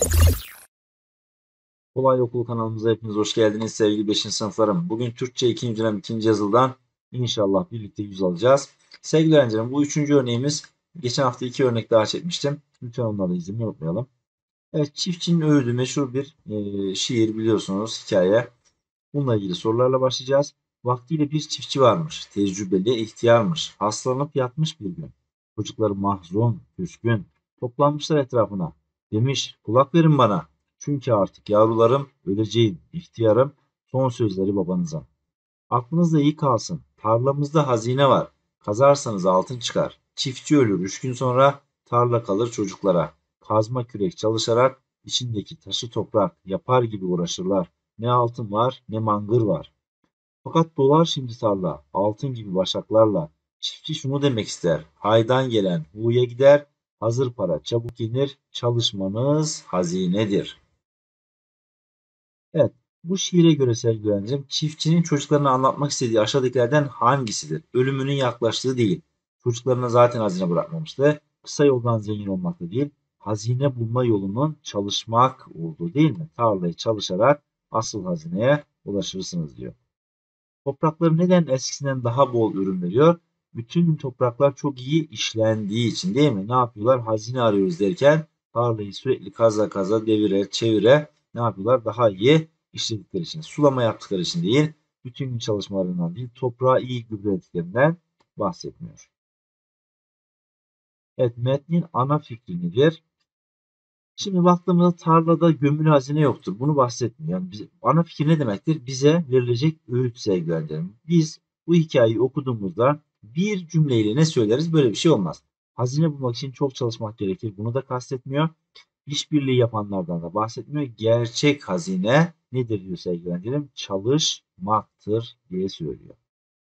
Kolay Okul kanalımıza hepiniz hoş geldiniz sevgili 5. sınıflarım. Bugün Türkçe 2. dönem 2. yazılıdan inşallah birlikte 100 alacağız. Sevgili öğrencilerim, bu 3. örneğimiz. Geçen hafta 2 örnek daha çekmiştim. Lütfen onları da izlemeyi unutmayalım. Evet, Çiftçinin Öğüdü meşhur bir şiir, biliyorsunuz, hikaye. Bununla ilgili sorularla başlayacağız. Vaktiyle bir çiftçi varmış, tecrübeli, ihtiyarmış, hastalanıp yatmış bir gün. Çocukları mahzun, küskün, toplanmışlar etrafına. Demiş, kulak verin bana. Çünkü artık yavrularım, öleceğim, ihtiyarım, son sözleri babanıza. Aklınızda iyi kalsın, tarlamızda hazine var. Kazarsanız altın çıkar. Çiftçi ölür 3 gün sonra, tarla kalır çocuklara. Kazma kürek çalışarak içindeki taşı toprak yapar gibi uğraşırlar. Ne altın var ne mangır var. Fakat dolar şimdi tarla, altın gibi başaklarla. Çiftçi şunu demek ister, haydan gelen huya gider, hazır para çabuk yenir, çalışmanız hazinedir. Evet, bu şiire göre sevgili öğrencim, çiftçinin çocuklarına anlatmak istediği aşağıdakilerden hangisidir? Ölümünün yaklaştığı değil. Çocuklarına zaten hazine bırakmamıştı. Kısa yoldan zengin olmak da değil, hazine bulma yolunun çalışmak olduğu, değil mi? Tarlayı çalışarak asıl hazineye ulaşırsınız diyor. Toprakları neden eskisinden daha bol ürün veriyor? Bütün topraklar çok iyi işlendiği için, değil mi? Ne yapıyorlar? Hazine arıyoruz derken tarlayı sürekli kaza kaza devire çevire ne yapıyorlar? Daha iyi işledikleri için. Sulama yaptıkları için değil. Bütün gün çalışmalarından değil. Toprağı iyi gübrelediklerinden bahsetmiyor. Evet, metnin ana fikri nedir? Şimdi baktığımızda tarlada gömülü hazine yoktur. Bunu bahsetmiyor. Yani ana fikir ne demektir? Bize verilecek öğüt, sevgili öğrencilerim. Biz bu hikayeyi okuduğumuzda bir cümleyle ne söyleriz? Böyle bir şey olmaz. Hazine bulmak için çok çalışmak gerekir. Bunu da kastetmiyor. İşbirliği yapanlardan da bahsetmiyor. Gerçek hazine nedir diyor sevgili öğrencilerim? Çalışmaktır diye söylüyor.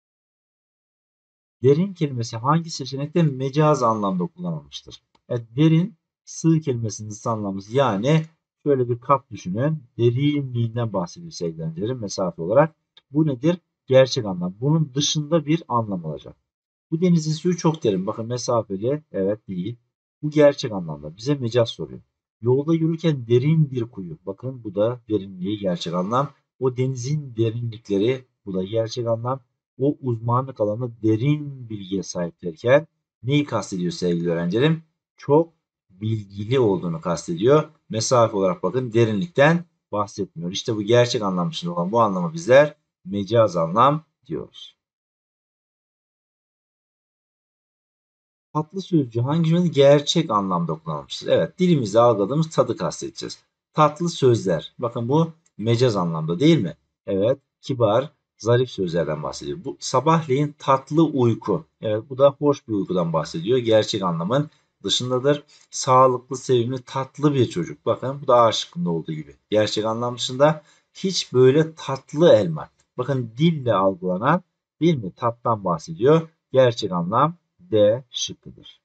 Derin kelimesi hangi seçenekte mecaz anlamda kullanılmıştır? Evet, derin sığ kelimesinin zıt anlamlısı, yani şöyle bir kap düşünün. Derinliğinden bahsediyor sevgili öğrencilerim, mesafe olarak. Bu nedir? Gerçek anlam. Bunun dışında bir anlam olacak. Bu denizin suyu çok derin. Bakın, mesafeli, evet, değil. Bu gerçek anlamda. Bize mecaz soruyor. Yolda yürürken derin bir kuyu. Bakın, bu da derinliği, gerçek anlam. O denizin derinlikleri, bu da gerçek anlam. O uzmanlık alanında derin bilgiye sahip derken neyi kastediyor sevgili öğrencilerim? Çok bilgili olduğunu kastediyor. Mesafe olarak bakın, derinlikten bahsetmiyor. İşte bu gerçek anlam dışında olan bu anlamı bizler mecaz anlam diyoruz. Tatlı sözcüğü hangi cümlede gerçek anlamda kullanılmıştır? Evet, dilimizde algıladığımız tadı kastedeceğiz. Tatlı sözler. Bakın, bu mecaz anlamda, değil mi? Evet, kibar, zarif sözlerden bahsediyor. Bu sabahleyin tatlı uyku. Evet, bu da hoş bir uykudan bahsediyor. Gerçek anlamın dışındadır. Sağlıklı, sevimli, tatlı bir çocuk. Bakın, bu da A şıkkında olduğu gibi. Gerçek anlam dışında hiç böyle tatlı elma. Bakın, dille algılanan, değil mi? Tattan bahsediyor. Gerçek anlam D şıkkıdır.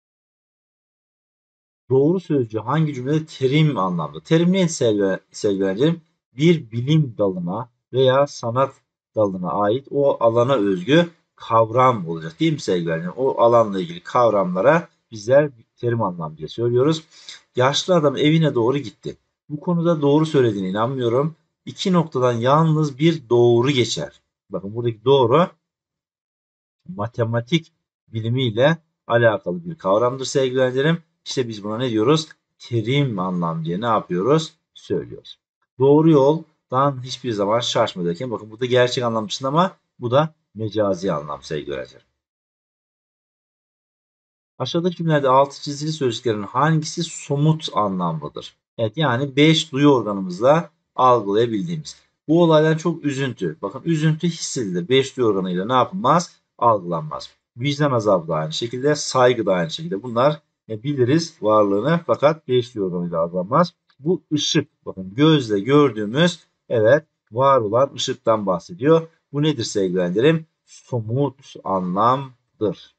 Doğru sözcüğü hangi cümlede terim anlamda? Terim neydi sevgili öğrencilerim? Bir bilim dalına veya sanat dalına ait o alana özgü kavram olacak, değil mi sevgili öğrencilerim? O alanla ilgili kavramlara bizler terim anlam diye söylüyoruz. Yaşlı adam evine doğru gitti. Bu konuda doğru söylediğine inanmıyorum. İki noktadan yalnız bir doğru geçer. Bakın, buradaki doğru matematik bilimiyle alakalı bir kavramdır sevgili öğrencilerim. İşte biz buna ne diyoruz? Terim anlam diye ne yapıyoruz? Söylüyoruz. Doğru yoldan hiçbir zaman şaşma derken, bakın, bu da gerçek anlam dışında ama bu da mecazi anlam sevgili öğrencilerim. Aşağıdaki cümlelerde altı çizili sözcüklerin hangisi somut anlamlıdır? Evet, yani 5 duyu organımızla algılayabildiğimiz. Bu olaydan çok üzüntü. Bakın, üzüntü hissedilir. 5 duyu organıyla ne yapılmaz? Algılanmaz. Vicdan azabı da aynı şekilde, saygı da aynı şekilde. Bunlar biliriz varlığını, fakat 5 duyu organıyla algılanmaz. Bu ışık. Bakın, gözle gördüğümüz, evet, var olan ışıktan bahsediyor. Bu nedir sevgili öğrencilerim? Somut anlamdır.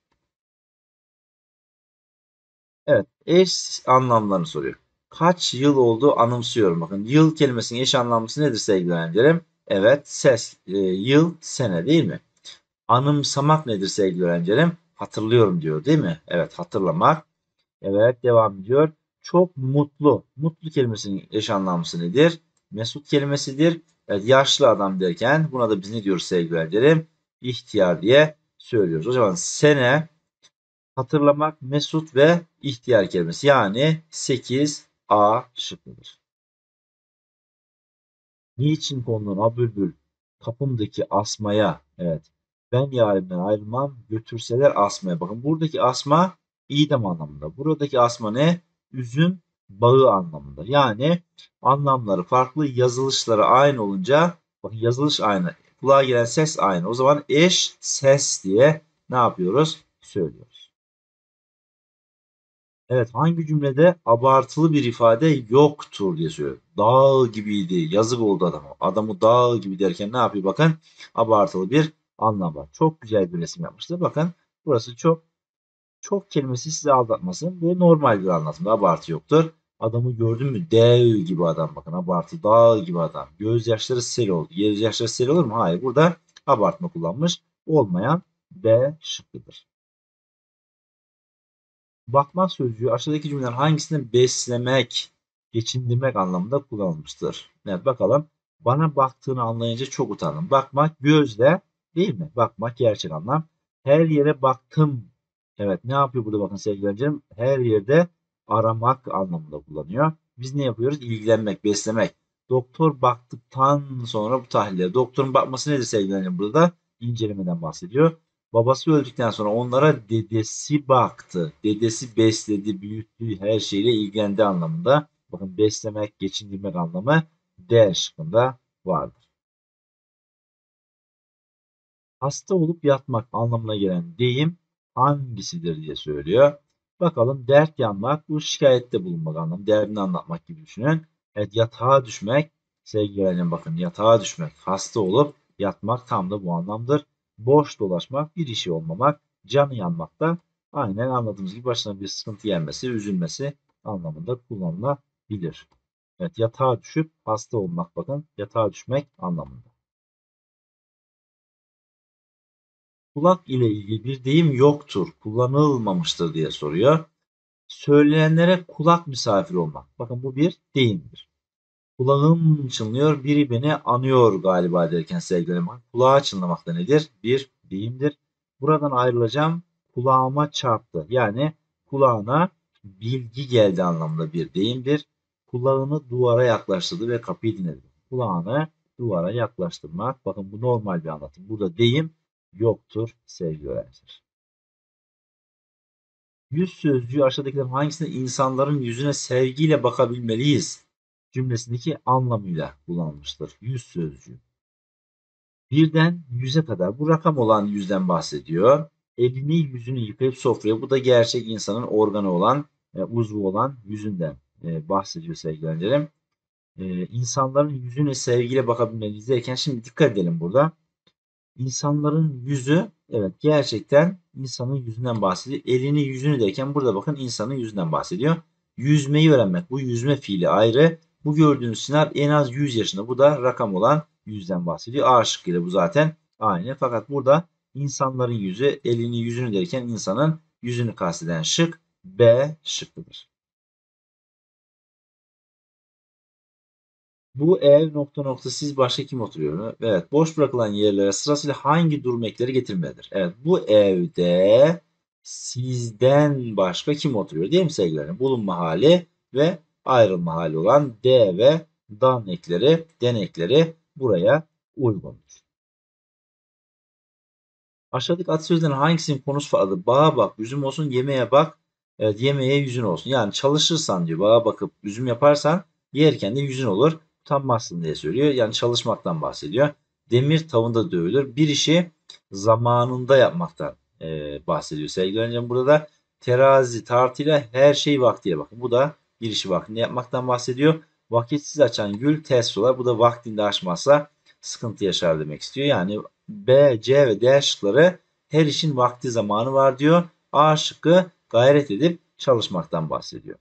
Evet, eş anlamlarını soruyor. Kaç yıl oldu anımsıyorum. Bakın, yıl kelimesinin eş anlamlısı nedir sevgili öğrencilerim? Evet, yıl, sene, değil mi? Anımsamak nedir sevgili öğrencilerim? Hatırlıyorum diyor, değil mi? Evet, hatırlamak. Evet, devam ediyor. Çok mutlu. Mutlu kelimesinin eş anlamlısı nedir? Mesut kelimesidir. Evet, yaşlı adam derken buna da biz ne diyoruz sevgili öğrencilerim? İhtiyar diye söylüyoruz. O zaman sene, hatırlamak, mesut ve ihtiyar kelimesi. Yani 8A şıkkıdır. Niçin kondun a bülbül kapımdaki asmaya? Evet. Ben yarimden ayrılmam götürseler asmaya. Bakın buradaki asma idam anlamında. Buradaki asma ne? Üzüm bağı anlamında. Yani anlamları farklı, yazılışları aynı olunca bakın yazılış aynı. Kulağa gelen ses aynı. O zaman eş ses diye ne yapıyoruz? Söylüyoruz. Evet, hangi cümlede abartılı bir ifade yoktur diye söylüyor. Dağ gibiydi. Yazık oldu adama. Adamı dağ gibi derken ne yapıyor? Bakın abartılı bir anlam var. Çok güzel bir resim yapmıştır. Bakın burası çok kelimesi sizi aldatmasın. Bu normal bir anlatımda abartı yoktur. Adamı gördün mü? Dev gibi adam. Bakın abartı dağ gibi adam. Gözyaşları sel oldu. Gözyaşları sel olur mu? Hayır. Burada abartma kullanmış. Olmayan B şıkkıdır. Bakmak sözcüğü aşağıdaki cümleler hangisinde beslemek, geçindirmek anlamında kullanılmıştır? Evet bakalım. Bana baktığını anlayınca çok utandım. Bakmak gözle değil mi? Bakmak gerçek anlam. Her yere baktım. Evet ne yapıyor burada bakın sevgili öğrencilerim? Her yerde aramak anlamında kullanıyor. Biz ne yapıyoruz? İlgilenmek, beslemek. Doktor baktıktan sonra bu tahliller. Doktorun bakması nedir sevgili öğrencilerim? Burada da incelemeden bahsediyor. Babası öldükten sonra onlara dedesi baktı. Dedesi besledi, büyüttü, her şeyle ilgilendi anlamında. Bakın beslemek, geçindirmek anlamı D şıkkında vardır. Hasta olup yatmak anlamına gelen deyim hangisidir diye söylüyor. Bakalım dert yanmak bu şikayette bulunmak anlamı. Derdini anlatmak gibi düşünün. Evet yatağa düşmek sevgili öğrencim bakın yatağa düşmek hasta olup yatmak tam da bu anlamdır. Boş dolaşmak bir işi olmamak canı yanmak da aynen anladığımız gibi başına bir sıkıntı gelmesi üzülmesi anlamında kullanılabilir. Evet yatağa düşüp hasta olmak bakın yatağa düşmek anlamında. Kulak ile ilgili bir deyim yoktur, kullanılmamıştır diye soruyor. Söylenenlere kulak misafir olmak. Bakın bu bir deyimdir. Kulağım çınlıyor, biri beni anıyor galiba derken sevgilim. Kulağa çınlamak da nedir? Bir deyimdir. Buradan ayrılacağım, kulağıma çarptı. Yani kulağına bilgi geldi anlamında bir deyimdir. Kulağını duvara yaklaştırdı ve kapıyı dinledi. Kulağını duvara yaklaştırmak. Bakın bu normal bir anlatım. Burada deyim yoktur sevgili öğrenciler. Yüz sözcüğü aşağıdakilerin hangisinde insanların yüzüne sevgiyle bakabilmeliyiz cümlesindeki anlamıyla kullanılmıştır. Yüz sözcüğü. Birden yüze kadar bu rakam olan yüzden bahsediyor. Elini yüzünü yıkayıp sofraya bu da gerçek insanın organı olan uzvu olan yüzünden bahsediyor sevgili öğrencilerim. İnsanların yüzüne sevgiyle bakabilmeliyiz derken şimdi dikkat edelim burada. İnsanların yüzü evet gerçekten insanın yüzünden bahsediyor. Elini yüzünü derken burada bakın insanın yüzünden bahsediyor. Yüzmeyi öğrenmek. Bu yüzme fiili ayrı. Bu gördüğünüz sınav en az 100 yaşında. Bu da rakam olan yüzden bahsediyor. A şıkkıyla bu zaten aynı. Fakat burada insanların yüzü elini yüzünü derken insanın yüzünü kasteden şık B şıkkıdır. Bu ev nokta nokta siz başka kim oturuyor? Evet boş bırakılan yerlere sırasıyla hangi durum ekleri getirmelidir? Evet bu evde sizden başka kim oturuyor değil mi sevgilerim? Bulunma hali ve ayrılma hali olan D ve dan ekleri, den ekleri buraya uygundur. Aşağıdaki atasözlerin hangisinin konusu farklı? Bağa bak, üzüm olsun, yemeğe bak, evet, yemeğe yüzün olsun. Yani çalışırsan diyor, bağa bakıp üzüm yaparsan yerken de yüzün olur, utanmazsın diye söylüyor. Yani çalışmaktan bahsediyor. Demir tavında dövülür. Bir işi zamanında yapmaktan bahsediyor sevgili öğrencim. Burada da terazi, tartıyla her şey vaktiyle bakın. Bu da bir işi vaktinde yapmaktan bahsediyor. Vakitsiz açan gül ters olar. Bu da vaktinde açmazsa sıkıntı yaşar demek istiyor. Yani B, C ve D şıkları her işin vakti zamanı var diyor. A şıkkı gayret edip çalışmaktan bahsediyor.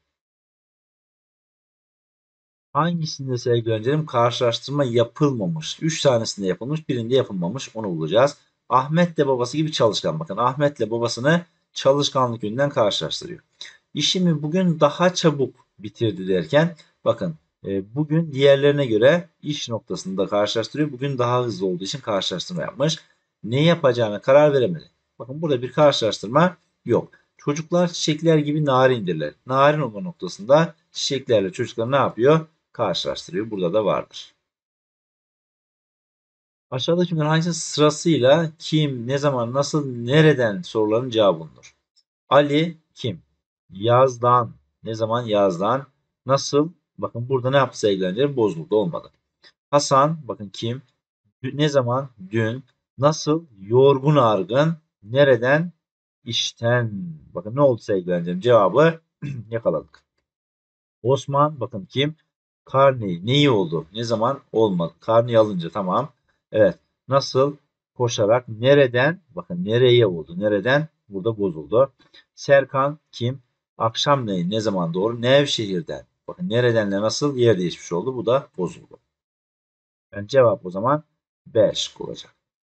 Hangisinde sevgili öğrencilerim karşılaştırma yapılmamış? 3 tanesinde yapılmış, birinde yapılmamış. Onu bulacağız. Ahmet de babası gibi çalışkan. Bakın Ahmet'le babasını çalışkanlık yönünden karşılaştırıyor. İşimi bugün daha çabuk bitirdi derken bakın bugün diğerlerine göre iş noktasında karşılaştırıyor. Bugün daha hızlı olduğu için karşılaştırma yapmış. Ne yapacağına karar veremedi. Bakın burada bir karşılaştırma yok. Çocuklar çiçekler gibi narindirler. Narin olma noktasında çiçeklerle çocuklar ne yapıyor? Karşılaştırıyor. Burada da vardır. Aşağıdakilerin hangisi sırasıyla kim, ne zaman, nasıl, nereden soruların cevabı bulunur? Ali kim? Yazdan. Ne zaman? Yazdan. Nasıl? Bakın burada ne yaptı sevgili öğrencilerim? Bozuldu, olmadı. Hasan, bakın kim? Ne zaman? Dün. Nasıl? Yorgun argın. Nereden? İşten. Bakın ne oldu sevgili öğrencilerim? Cevabı yakaladık. Osman, bakın kim? Karneyi. Neyi oldu? Ne zaman? Olmadı. Karneyi alınca tamam. Evet. Nasıl? Koşarak. Nereden? Bakın nereye oldu? Nereden? Burada bozuldu. Serkan kim? Akşamleyin. Ne zaman doğru? Nevşehir'den. Bakın neredenle nasıl yer değişmiş oldu. Bu da bozuldu. Yani cevap o zaman B şıkkı olacak.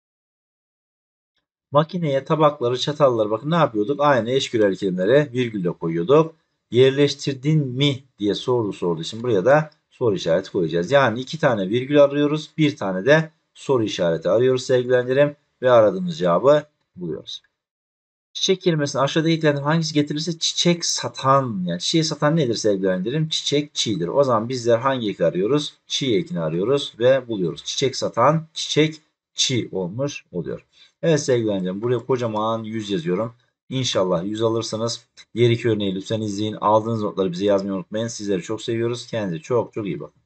Makineye tabakları, çatalları bakın ne yapıyorduk? Aynı eşgüdel kelimeleri virgülle koyuyorduk. Yerleştirdin mi diye sorduğu için buraya da soru işareti koyacağız. Yani iki tane virgül arıyoruz. Bir tane de soru işareti arıyoruz sevgili öğrencilerim. Ve aradığımız cevabı buluyoruz. Çiçek kelimesini aşağıdakilerden hangisi getirirse çiçek satan. Yani çiçeği satan nedir sevgili öğrencilerim? Çiçekçidir. O zaman bizler hangi eki arıyoruz? Çi ekini arıyoruz ve buluyoruz. Çiçek satan çiçekçi olmuş oluyor. Evet sevgili öğrencilerim buraya kocaman 100 yazıyorum. İnşallah 100 alırsanız diğer iki örneği lütfen izleyin. Aldığınız notları bize yazmayı unutmayın. Sizleri çok seviyoruz. Kendinize çok çok iyi bakın.